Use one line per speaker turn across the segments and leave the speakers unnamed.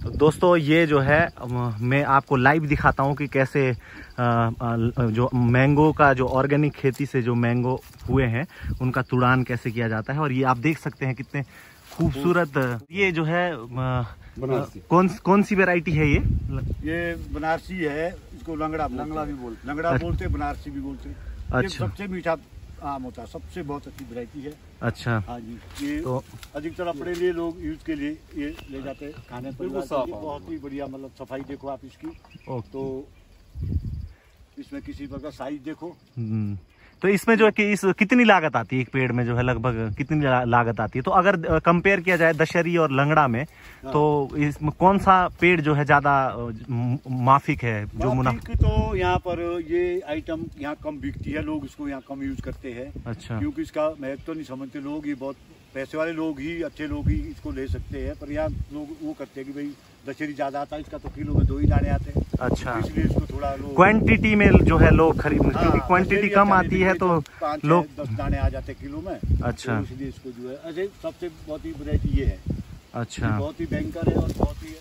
दोस्तों ये जो है मैं आपको लाइव दिखाता हूँ कि कैसे जो मैंगो का जो ऑर्गेनिक खेती से जो मैंगो हुए हैं उनका तुड़ान कैसे किया जाता है। और ये आप देख सकते हैं कितने खूबसूरत, ये जो है कौन सी वैरायटी है
ये बनारसी है। इसको लंगड़ा भी बोलते, बनारसी भी बोलते। अच्छा। सबसे मीठा आम होता है, सबसे बहुत अच्छी वैरायटी है। अच्छा। हाँ जी, ये तो अधिकतर अपने लिए लोग यूज के लिए ये ले जाते हैं खाने पर। बहुत ही बढ़िया, मतलब सफाई देखो आप इसकी। तो इसमें किसी प्रकार साइज देखो।
तो इसमें जो है कि इस कितनी लागत आती है एक पेड़ में, जो है लगभग कितनी लागत आती है? तो अगर कंपेयर किया जाए दशहरी और लंगड़ा में, तो इसमें कौन सा पेड़ जो है ज्यादा माफिक है, जो मुनाफा?
तो यहाँ पर ये आइटम यहाँ कम बिकती है, लोग इसको यहाँ कम यूज करते हैं। अच्छा। क्योंकि इसका महत्व तो नहीं समझते लोग, ये बहुत पैसे वाले लोग ही, अच्छे लोग ही इसको ले सकते हैं। पर यहाँ लोग वो करते हैं कि भाई दशहरी ज्यादा आता है, इसका तो किलो में 2 ही दाने आते हैं। अच्छा। तो इसलिए इसको थोड़ा
क्वांटिटी में जो है लोग खरीद, क्योंकि क्वांटिटी कम आती है तो लोग
10 दाने आ जाते किलो में। अच्छा। तो इसलिए इसको जो है ऐसे सबसे बहुत ही वैरायटी ये है। अच्छा। बहुत ही भयंकर है और बहुत ही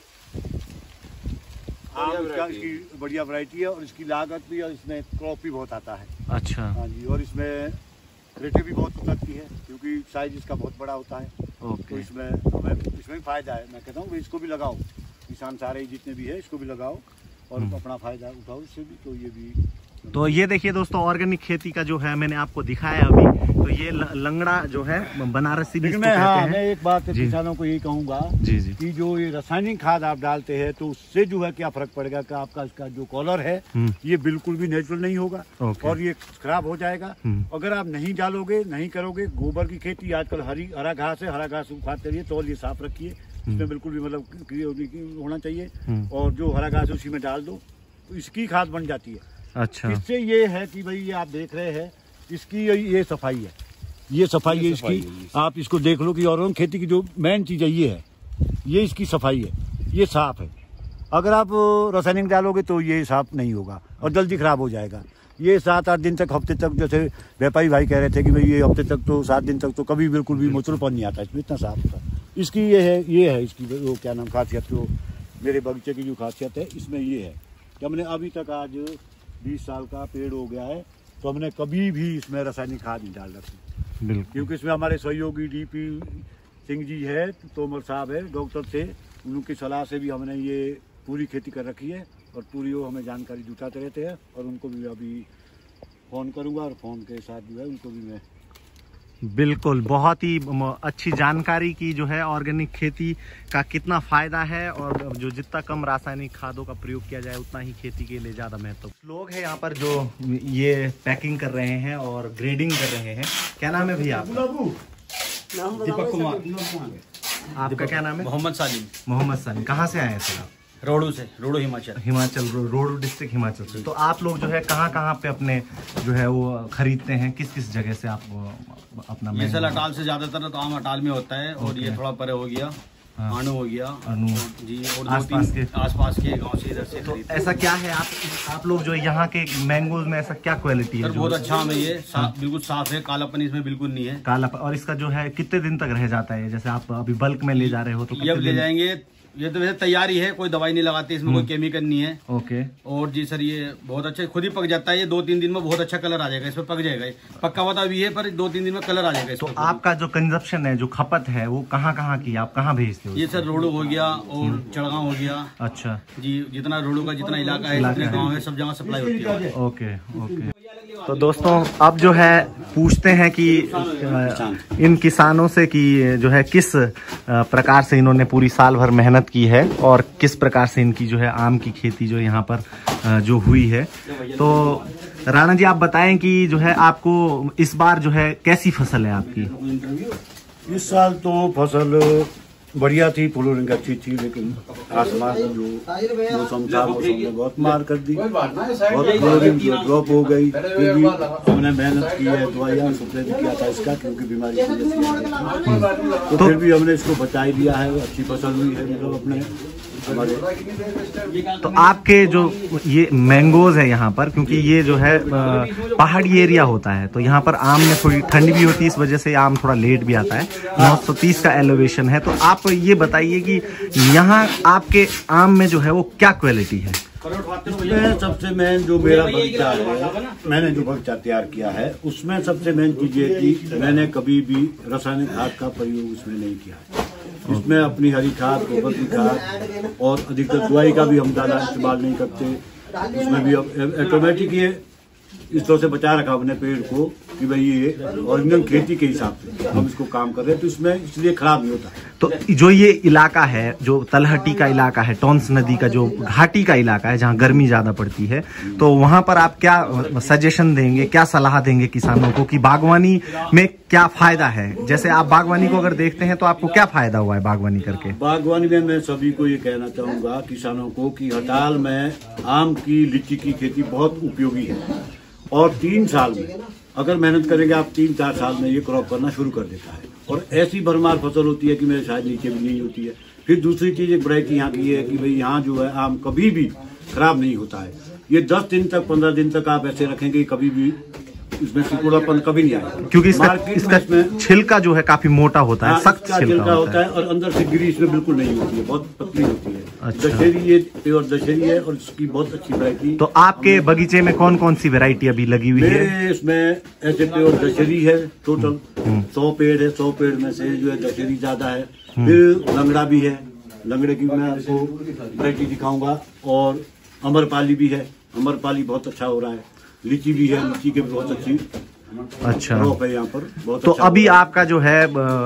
इसकी बढ़िया वैरायटी है। और इसकी लागत भी, और इसमें क्रॉप भी बहुत आता है। अच्छा। हाँ जी। और इसमें रेटे भी बहुत उतरती है क्योंकि साइज इसका बहुत बड़ा होता है। तो इसमें भी फायदा है। मैं कहता हूँ इसको भी लगाओ, किसान सारे जितने भी है इसको भी लगाओ और अपना फायदा उठाओ इससे भी। तो ये भी,
तो ये देखिए दोस्तों, ऑर्गेनिक खेती का जो है मैंने आपको दिखाया अभी। तो ये लंगड़ा जो है बनारसी भी कहते हैं।
मैं एक बात किसानों को यही कहूँगा कि जो ये रासायनिक खाद आप डालते हैं तो उससे जो है क्या फर्क पड़ेगा कि आपका इसका जो कलर है ये बिल्कुल भी नेचुरल नहीं होगा और ये खराब हो जाएगा। अगर आप नहीं डालोगे, नहीं करोगे, गोबर की खेती आजकल हरा घास है, हरा घास उखाड़ करिए, तौल ये साफ रखिए, इसमें बिल्कुल भी मतलब होना चाहिए। और जो हरा घास उसी में डाल दो तो इसकी खाद बन जाती है। अच्छा। इससे ये है कि भाई ये आप देख रहे हैं इसकी ये सफाई है, ये सफाई है इसकी। आप इसको देख लो कि और खेती की जो मेन चीज है ये है, ये इसकी सफाई है, ये साफ है। अगर आप रासायनिक डालोगे तो ये साफ नहीं होगा और जल्दी खराब हो जाएगा। ये 7-8 दिन तक, हफ्ते तक, जैसे व्यापारी भाई कह रहे थे कि भाई ये हफ्ते तक तो 7 दिन तक तो कभी बिल्कुल भी मोचड़पन नहीं आता इसमें, इतना साफ था। इसकी ये है इसकी वो क्या नाम खासियत, जो मेरे बगीचे की जो खासियत है इसमें ये है कि हमने अभी तक आज 20 साल का पेड़ हो गया है तो हमने कभी भी इसमें रासायनिक खाद नहीं डाल रखी। क्योंकि इसमें हमारे सहयोगी डीपी सिंह जी है, तोमर साहब है, डॉक्टर थे, उनकी सलाह से भी हमने ये पूरी खेती कर रखी है और पूरी वो हमें जानकारी जुटाते रहते हैं। और उनको भी अभी फ़ोन करूँगा और फ़ोन के साथ जो है उनको भी मैं
बिल्कुल, बहुत ही अच्छी जानकारी की जो है ऑर्गेनिक खेती का कितना फायदा है और जो जितना कम रासायनिक खादों का प्रयोग किया जाए उतना ही खेती के लिए ज़्यादा महत्व। लोग हैं यहाँ पर जो ये पैकिंग कर रहे हैं और ग्रेडिंग कर रहे हैं। क्या नाम है भैया आपका?
दीपक कुमार।
आपका क्या नाम है?
मोहम्मद सालिम।
मोहम्मद सालिम। कहाँ से आए हैं सर आप?
रोडू से, रोडू हिमाचल।
रोडू डिस्ट्रिक्ट हिमाचल से। तो आप लोग जो है कहाँ पे अपने जो है वो खरीदते हैं, किस जगह से आप अपना?
ये सर अटाल से ज्यादातर तो आम अटाल में होता है और ये थोड़ा परे हो गया, अनु हो गया, अनु जी, और आसपास के गांव से इधर से।
तो ऐसा क्या है आप लोग जो यहाँ के मैंगोज में ऐसा क्या क्वालिटी है?
बहुत अच्छा आम है ये, बिल्कुल साफ है, कालापन इसमें बिल्कुल नहीं है।
कालापन। और इसका जो है कितने दिन तक रह जाता है? जैसे आप अभी बल्क में ले जा रहे हो तो
जब ले जाएंगे, ये तो वैसे तैयारी है, कोई दवाई नहीं लगाती इसमें, कोई केमिकल नहीं है। ओके। और जी सर ये बहुत अच्छा खुद ही पक जाता है, ये 2-3 दिन में बहुत अच्छा कलर आ जाएगा, इसमें पक जाएगा। पक्का हुआ भी है पर 2-3 दिन में कलर आ जाएगा।
तो आपका जो कंजप्शन है, जो खपत है, वो कहाँ की, आप कहाँ भेजते हो?
ये सर रोडू हो गया और चढ़गांव हो गया।
अच्छा जी,
जितना रोडू का जितना इलाका है, जितने गाँव है, सब जगह सप्लाई होती है।
ओके। तो दोस्तों अब जो है पूछते हैं कि इन किसानों से कि जो है किस प्रकार से इन्होंने पूरी साल भर मेहनत की है और किस प्रकार से इनकी जो है आम की खेती जो यहाँ पर जो हुई है। तो राणा जी आप बताएं कि जो है आपको इस बार जो है कैसी फसल है आपकी?
इस साल तो फसल बढ़िया थी, फ्लोरिंग अच्छी थी, लेकिन आसमान जो मौसम था, मौसम ने बहुत मार कर दी और फ्लोरिंग ड्रॉप हो गई। फिर भी हमने मेहनत की है, दवाइयाँ स्प्रे भी किया था इसका, क्योंकि बीमारी की वजह से, तो फिर भी हमने इसको बचा ही लिया है। अच्छी फसल हुई है मतलब अपने हमारे।
तो आपके जो ये मैंगोज है यहाँ पर, क्योंकि ये जो है पहाड़ी एरिया होता है, तो यहाँ पर आम में थोड़ी ठंड भी होती है, इस वजह से आम थोड़ा लेट भी आता है। 930 का एलिवेशन है, तो आप आप ये बताइए कि यहाँ आपके आम में जो है वो क्या क्वालिटी है?
इसमें सबसे मेन जो मेरा बगीचा है, मैंने जो बगीचा तैयार किया है उसमें सबसे मेन चीज ये कि मैंने कभी भी रासायनिक खाद का प्रयोग इसमें नहीं किया है। इसमें अपनी हरी खाद, गोबर की खाद और अधिकतर दवाई का भी हम ज्यादा इस्तेमाल नहीं करते। इसमें भी ऑटोमेटिक ये इस तरह से बचा रखा अपने पेड़ को कि भाई ये ओरिजिनल खेती के हिसाब से हम इसको काम कर रहे हैं, तो इसमें इसलिए खराब नहीं होता।
तो जो ये इलाका है, जो तलहटी का इलाका है, टॉन्स नदी का जो घाटी का इलाका है जहाँ गर्मी ज्यादा पड़ती है, तो वहाँ पर आप क्या सजेशन देंगे, क्या सलाह देंगे किसानों को कि बागवानी में क्या फायदा है? जैसे आप बागवानी को अगर देखते हैं तो आपको क्या फायदा हुआ है बागवानी करके?
बागवानी में मैं सभी को ये कहना चाहूंगा किसानों को कि हड़ताल में आम की, लीची की खेती बहुत उपयोगी है और 3 साल में अगर मेहनत करेंगे आप 3-4 साल में ये क्रॉप करना शुरू कर देता है और ऐसी भरमार फसल होती है कि मेरे शायद नीचे भी नहीं होती है। फिर दूसरी चीज एक वैरायटी यहाँ की है कि भाई यहाँ जो है आम कभी भी खराब नहीं होता है। ये 10 दिन तक, 15 दिन तक आप ऐसे रखेंगे कभी भी इसमें सिकुड़ापन कभी नहीं आएगा,
क्योंकि इसका छिलका जो है काफी मोटा होता है, सख्त छिलका होता है
और अंदर से गिरी इसमें बिल्कुल नहीं होती है, बहुत पतली होती है। अच्छा। दशहरी ये प्योर दशहरी है और इसकी बहुत अच्छी वैरायटी।
तो आपके बगीचे में कौन कौन सी वैरायटी अभी लगी हुई है?
इसमें ऐसे प्योर दशहरी है, टोटल 100 पेड़ है, 100 पेड़ में से जो है दशहरी ज्यादा है। फिर लंगड़ा भी है, लंगड़े की मैं आपको वैरायटी दिखाऊंगा, और अमरपाली भी है, अमरपाली बहुत अच्छा हो रहा है। लीची भी है, लीची के भी बहुत अच्छी क्रॉप है यहाँ पर बहुत।
तो अच्छा अभी आपका जो है,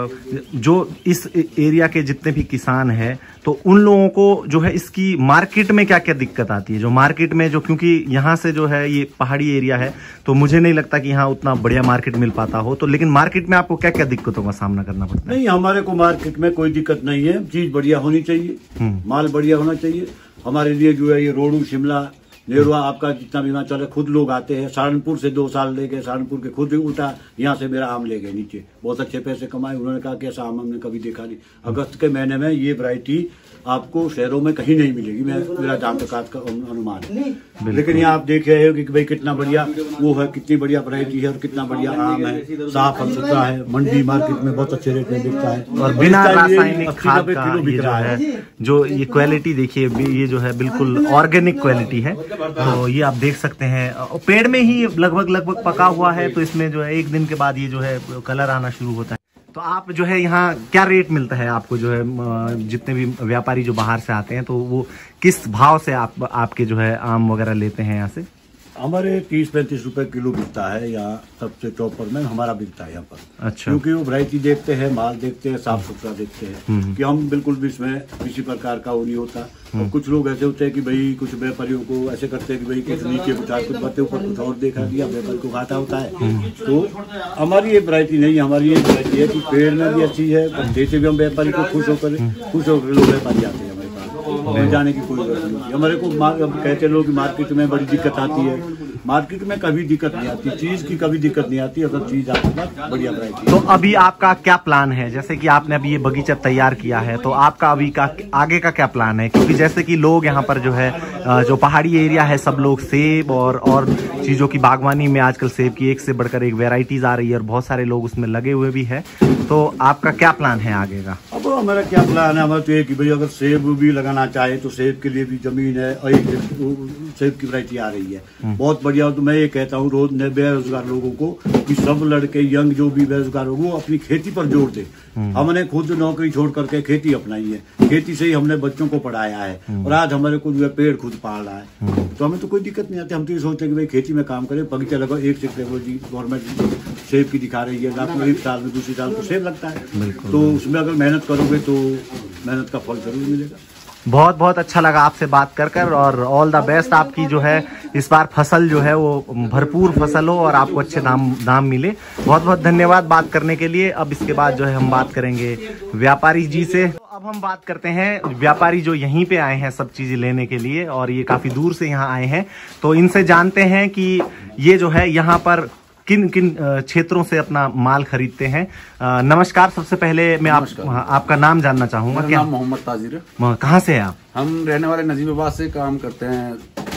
जो इस एरिया के जितने भी किसान हैं, तो उन लोगों को जो है इसकी मार्केट में क्या क्या दिक्कत आती है? जो मार्केट में जो, क्योंकि यहाँ से जो है ये पहाड़ी एरिया है, तो मुझे नहीं लगता कि यहाँ उतना बढ़िया मार्केट मिल पाता हो, तो लेकिन मार्केट में आपको क्या क्या दिक्कतों का सामना करना पड़ता है?
नहीं, हमारे को मार्केट में कोई दिक्कत नहीं है, चीज बढ़िया होनी चाहिए, माल बढ़िया होना चाहिए। हमारे लिए जो है ये रोडू, शिमला, नेरुआ, आपका जितना भी हिमाचल है, खुद लोग आते हैं। सहारनपुर से 2 साल ले गए, सहारनपुर के खुद उल्टा यहाँ से मेरा आम ले गए नीचे, बहुत अच्छे पैसे कमाए। उन्होंने कहा कि ऐसा आम हमने कभी देखा नहीं। अगस्त के महीने में ये वैरायटी आपको शहरों में कहीं नहीं मिलेगी, मेरा जहाँ तक का अनुमान है। लेकिन यहाँ आप देख रहे हो कि भाई कितना बढ़िया वो है, कितनी बढ़िया वैरायटी है और कितना बढ़िया आम है, साफ सुथरा है, मंडी मार्केट में बहुत अच्छे रेट में बिकता है
और बिना रासायनिक खाद का ये जो है, जो ये क्वालिटी देखिए, ये जो है बिल्कुल ऑर्गेनिक क्वालिटी है। तो ये आप देख सकते हैं, पेड़ में ही लगभग पका हुआ है, तो इसमें जो है 1 दिन के बाद ये जो है कलर आना शुरू होता है। तो आप जो है यहाँ क्या रेट मिलता है आपको, जो है जितने भी व्यापारी जो बाहर से आते हैं, तो वो किस भाव से आपके जो है आम वगैरह लेते हैं यहाँ से?
हमारे 30-35 रुपए किलो बिकता है यहाँ, सबसे टॉपर में हमारा बिकता है यहाँ पर।
अच्छा।
क्योंकि वो वैरायटी देखते हैं, माल देखते हैं, साफ सुथरा देखते हैं कि हम बिल्कुल भी इसमें किसी प्रकार का वो नहीं होता। और कुछ लोग ऐसे होते हैं कि भाई कुछ व्यापारियों को ऐसे करते हैं कि भाई कुछ नीचे कुछ कुछ बातें ऊपर कुछ और देखा दिया, व्यापारी को घाटा होता है। तो हमारी ये वैरायटी नहीं, हमारी ये वैरायटी है कि पेड़ में भी अच्छी है, जैसे भी हम व्यापारी को खुश होकर लोग व्यापारी आते हैं हमारे पास, जाने की कोई जरूरत नहीं। हमारे को कहते लोग कि मार्केट में बड़ी दिक्कत आती है, मार्केट में कभी दिक्कत नहीं आती, चीज की कभी दिक्कत नहीं आती अगर चीज आपके पास बढ़िया वैरायटी।
तो अभी आपका क्या प्लान है? जैसे कि आपने अभी ये बगीचा तैयार किया है, तो आपका अभी का आगे का क्या प्लान है? क्योंकि जैसे कि लोग यहाँ पर जो है, जो पहाड़ी एरिया है, सब लोग सेब और चीजों की बागवानी में आजकल सेब की एक से बढ़कर एक वेराइटीज आ रही है और बहुत सारे लोग उसमें लगे हुए भी है। तो आपका क्या प्लान है आगे का?
अब हमारा क्या प्लान है, हमारा तो ये कि भाई अगर सेब भी लगाना चाहे तो सेब के लिए भी जमीन है और एक सेब की वैरायटी आ रही है बहुत बढ़िया। तो मैं ये कहता हूँ रोज नए बेरोजगार लोगों को कि सब लड़के यंग जो भी बेरोजगार हो वो अपनी खेती पर जोर दे। हमने खुद नौकरी छोड़ करके खेती अपनाई है, खेती से ही हमने बच्चों को पढ़ाया है और आज हमारे को जो है पेड़ खुद पाल रहा है, तो हमें तो कोई दिक्कत नहीं आती। हम तो ये सोचते हैं कि भाई खेती में काम करें, बगीचा लगाओ। एक से टेक्नोलॉजी गवर्नमेंट सेब की दिखा रही है, आपको 1 साल में दूसरी साल को सेब लगता है, तो उसमें अगर मेहनत करोगे तो मेहनत का फल जरूर मिलेगा।
बहुत बहुत अच्छा लगा आपसे बात कर और ऑल द बेस्ट। आपकी जो है इस बार फसल जो है वो भरपूर फसल हो और आपको अच्छे दाम मिले। बहुत बहुत धन्यवाद बात करने के लिए। अब इसके बाद जो है हम बात करेंगे व्यापारी जी से। तो अब हम बात करते हैं व्यापारी जो यहीं पे आए हैं सब चीजें लेने के लिए और ये काफी दूर से यहाँ आए हैं, तो इनसे जानते हैं कि ये जो है यहाँ पर किन किन क्षेत्रों से अपना माल खरीदते हैं। नमस्कार, सबसे पहले मैं आपका नाम जानना चाहूंगा।
क्या नाम? मोहम्मद ताजिर है।
कहाँ से है आप?
हम रहने वाले नजीबाबाद से, काम करते हैं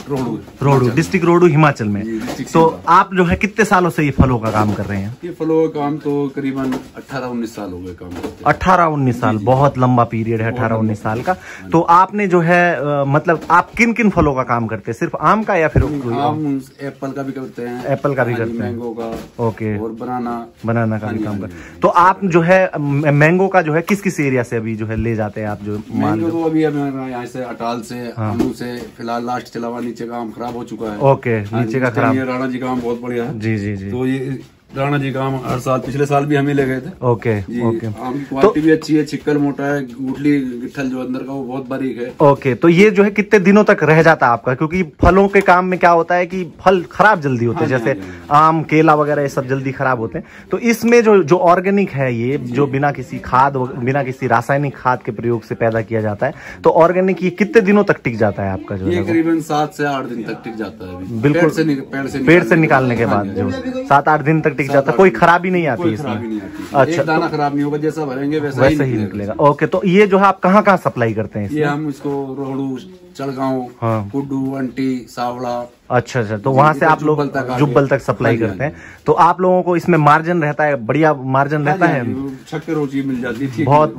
रोहडू डिस्ट्रिक्ट रोहडू हिमाचल में। तो आप जो है कितने सालों से ये फलों का काम कर रहे हैं?
ये फलों का काम तो करीबन 18-19 साल हो गए काम करते।
18-19 साल, बहुत लंबा पीरियड है 18-19 साल का। तो आपने जो है मतलब आप किन किन फलों का काम करते हैं? सिर्फ आम का या फिर
आम, एप्पल का भी करते हैं।
एप्पल का भी करते हैं,
मैंगो का,
ओके,
और
बनाना का भी काम करते हैं। तो आप जो है मैंगो का जो है किस किस एरिया से अभी जो है ले जाते हैं आप? जो
मैंगो तो अभी यहाँ से अटाल से, आलू से फिलहाल लास्ट चला हुआ, नीचे का आम खराब हो चुका है।
ओके, नीचे का खराब।
राणा जी का आम बहुत बढ़िया है।
जी जी जी।
तो ये राणा जी का आम हर साल, पिछले साल भी हमें ले गए थे।
Okay okay.
आम की क्वालिटी भी अच्छी है, छिक्कल मोटा है, गुठली गिट्ठल जो अंदर का वो बहुत बारीक है।
ओके, तो ये जो है कितने दिनों तक रह जाता है आपका? क्योंकि फलों के काम में क्या होता है कि फल खराब जल्दी होते हैं, जैसे आम, केला वगैरह ये सब जल्दी खराब होते हैं। तो इसमें जो ऑर्गेनिक है, ये जो बिना किसी खाद, बिना किसी रासायनिक खाद के प्रयोग से पैदा किया जाता है, तो ऑर्गेनिक ये कितने दिनों तक टिक जाता है आपका? जो
ये करीबन 7 से 8 दिन तक टिक जाता है।
बिल्कुल, पेड़ से निकालने के बाद जो 7-8 दिन तक टिक जाता है, कोई खराबी नहीं आती इसमें? अच्छा,
एक दाना खराब नहीं होगा, जैसा भरेंगे वैसा ही
निकलेगा। ओके, तो ये जो है आप कहाँ सप्लाई करते हैं?
ये हम इसको रोहडू, चड़गांव, कुड्डू, अंटी, सावड़ा।
अच्छा, तो वहाँ से आप लोग जुब्बल तक सप्लाई करते हैं। तो आप लोगों को इसमें मार्जिन रहता है, बढ़िया मार्जिन रहता है?
शक्कर रोजी मिल जाती है
बहुत।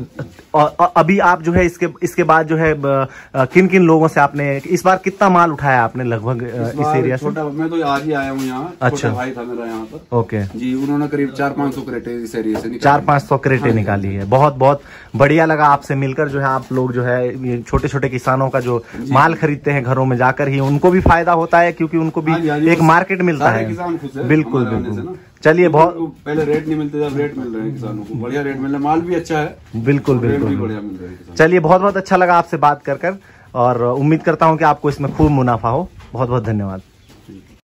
और अभी आप जो है इसके बाद जो है किन किन लोगों से आपने इस बार कितना माल उठाया आपने लगभग इस एरिया से?
मैं तो आज ही आया हूँ यहाँ।
अच्छा,
भाई था मेरा यहाँ पर।
ओके जी,
उन्होंने करीब 400-500 क्रेटे इस एरिया से
400-500 क्रेटे निकाली है। बहुत बहुत बढ़िया लगा आपसे मिलकर। जो है आप लोग जो है छोटे छोटे किसानों का जो माल खरीदते हैं घरों में जाकर ही, उनको भी फायदा होता है क्योंकि उनको भी एक मार्केट मिलता है। बिल्कुल बिल्कुल। चलिए, बहुत
पहले रेट नहीं मिलते, जब रेट मिल रहे हैं किसानों को, बढ़िया रेट मिल रहा है, माल भी अच्छा है।
बिल्कुल बिल्कुल, बढ़िया मिल रहा है। चलिए, बहुत बहुत अच्छा लगा आपसे बात कर और उम्मीद करता हूँ कि आपको इसमें खूब मुनाफा हो। बहुत बहुत धन्यवाद।